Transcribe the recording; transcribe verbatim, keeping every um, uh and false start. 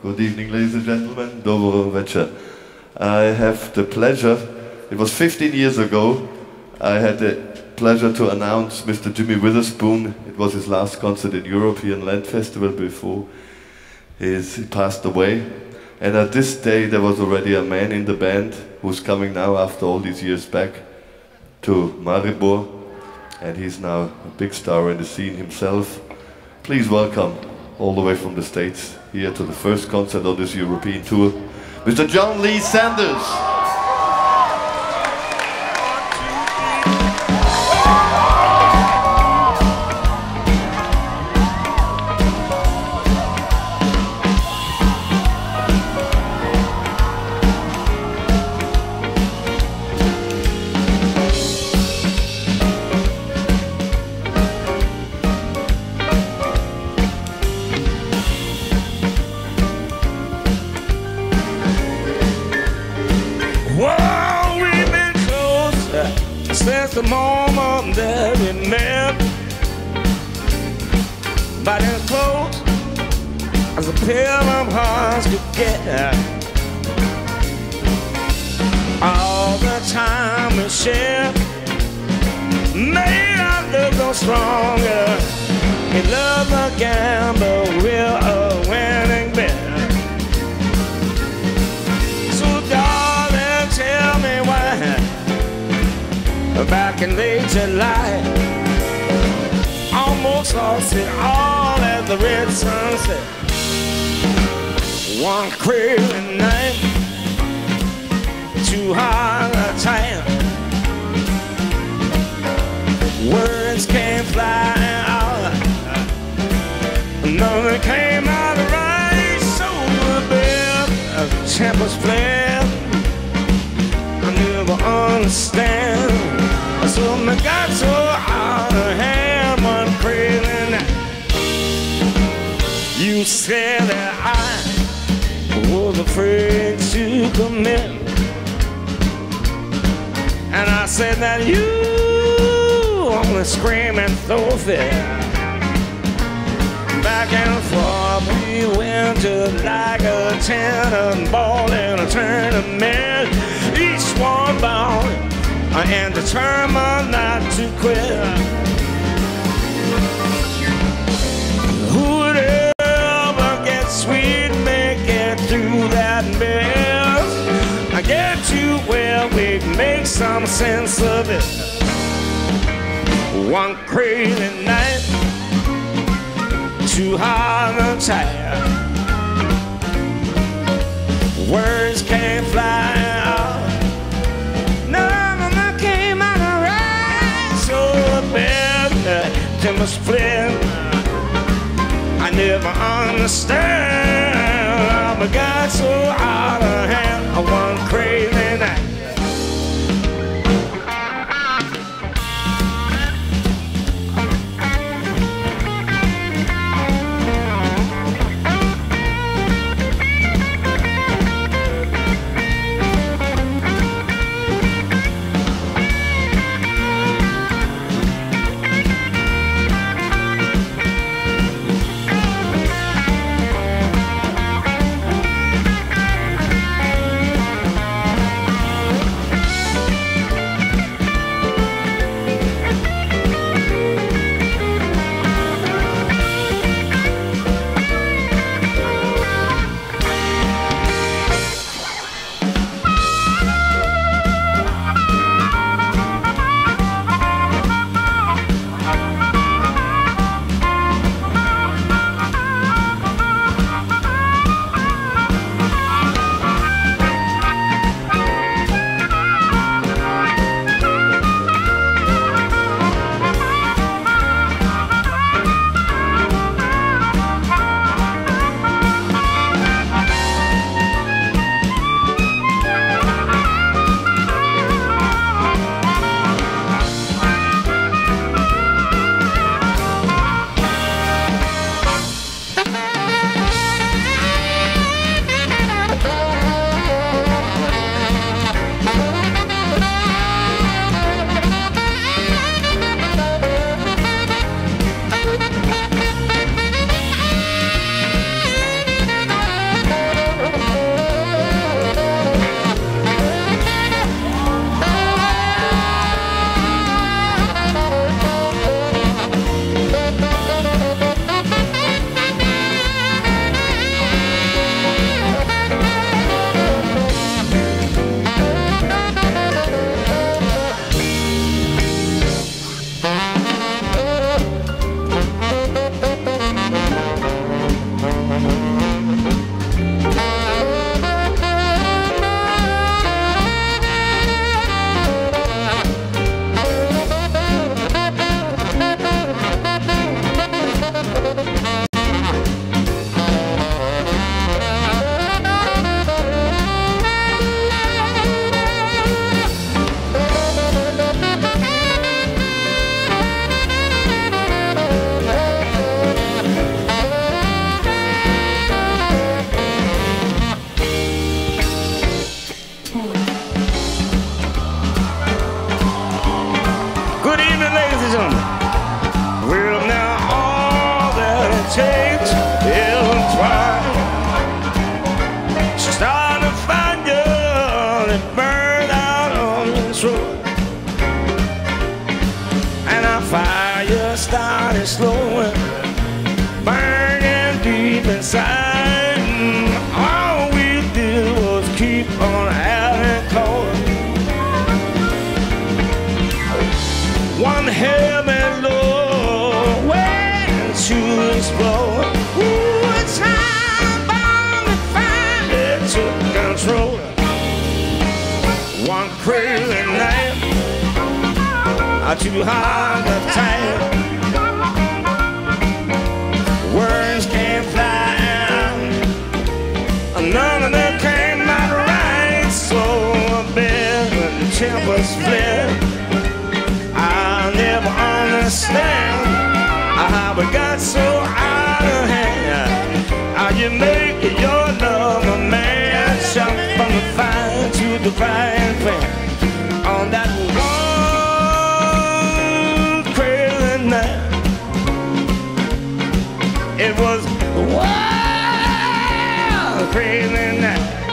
Good evening, ladies and gentlemen. Dobro večer. I have the pleasure, it was fifteen years ago, I had the pleasure to announce Mister Jimmy Witherspoon. It was his last concert in Europe here in Lent Festival before his, he passed away. And at this day there was already a man in the band who's coming now after all these years back to Maribor. And he's now a big star in the scene himself. Please welcome, all the way from the States, here to the first concert on this European tour, Mister John Lee Sanders. The moment that we met, but as close as a pair of hearts could get. All the time we shared made our love go stronger. In love a gamble, we're a winning bet. So darling, tell me why back in late July, almost lost it all at the red sunset. One crazy night, too hard a time. Words came flying out, nothing came out right. So the bell, tempers flare. I never understand. So I got so out of hand one crazy night. You said that I was afraid to commit, and I said that you only scream and throw a fit. Back and forth we went just like a tennis ball in a tournament. Each one ball and determined not to quit. Who would ever get sweet, make it through that mess? I get to where we make some sense of it. One crazy night, too hard and tired. Words can't fly out. Timber split, I never understand. I got so out of hand one crazy night. deep inside, all we did was keep on having cold. One heavy load waiting to explode. Ooh, a time bomb and fire, it took control. One crazy night, too hard to type. Words can't fly, none of them came out right. So bad when the tempers flip, I'll never understand how we got so out of hand. How you make your love a man, jump from the fire to the frying pan on that one crazy night. It was a wild crazy night.